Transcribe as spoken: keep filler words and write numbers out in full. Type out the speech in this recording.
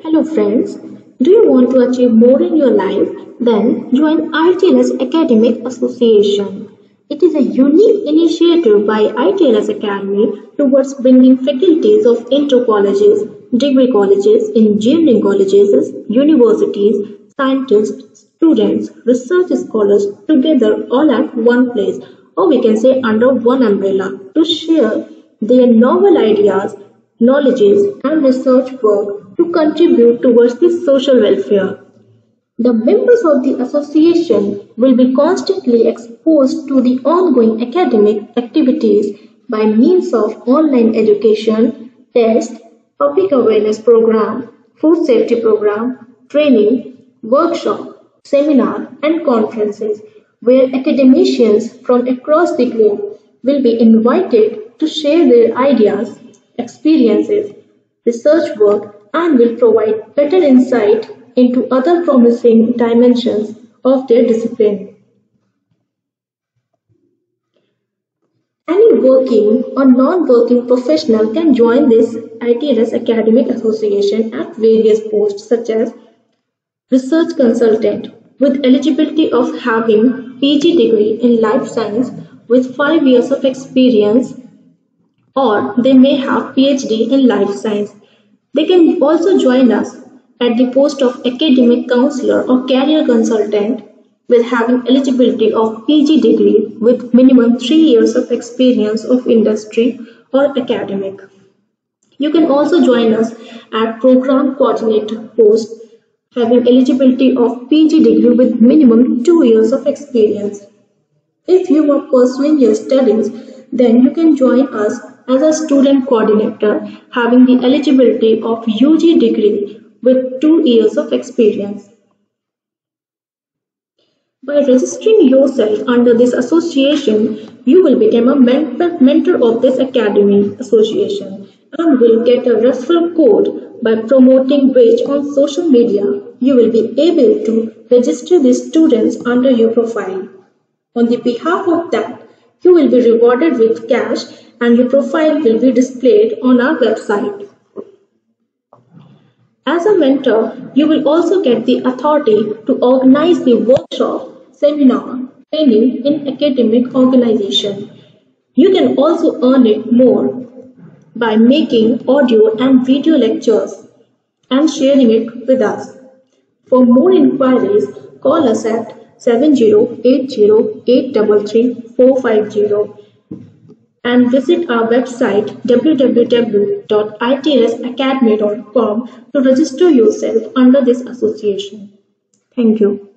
Hello friends, do you want to achieve more in your life? Then join I T L S Academic Association. It is a unique initiative by I T L S Academy towards bringing faculties of inter colleges, degree colleges, engineering colleges, universities, scientists, students, research scholars together all at one place, or we can say under one umbrella, to share their novel ideas, knowledges, and research work to contribute towards the social welfare. The members of the association will be constantly exposed to the ongoing academic activities by means of online education, tests, public awareness program, food safety program, training, workshop, seminar, and conferences where academicians from across the globe will be invited to share their ideas, experiences, research work, and will provide better insight into other promising dimensions of their discipline. Any working or non-working professional can join this I T L S Academic Association at various posts such as research consultant with eligibility of having P G degree in life science with five years of experience, or they may have P H D in life science. They can also join us at the post of academic counselor or career consultant with having eligibility of P G degree with minimum three years of experience of industry or academic. You can also join us at program coordinator post having eligibility of P G degree with minimum two years of experience. If you are pursuing your studies, then you can join us as a student coordinator having the eligibility of U G degree with two years of experience. By registering yourself under this association, you will become a mentor of this academy association and will get a referral code by promoting which on social media. You will be able to register the students under your profile. On the behalf of that, you will be rewarded with cash and your profile will be displayed on our website. As a mentor, you will also get the authority to organize the workshop, seminar, training in academic organization. You can also earn it more by making audio and video lectures and sharing it with us. For more inquiries, call us at seven zero eight zero eight three three four five zero and visit our website w w w dot I T L S academy dot com to register yourself under this association. Thank you.